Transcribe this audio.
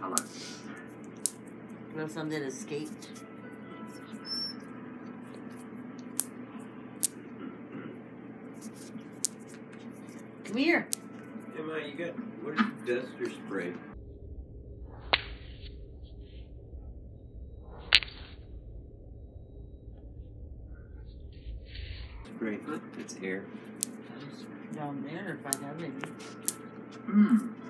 color. Well, some that escaped. Come here. Emma, you got, what is dust or spray? Spray, it's air. Down there, if I have any. Hmm.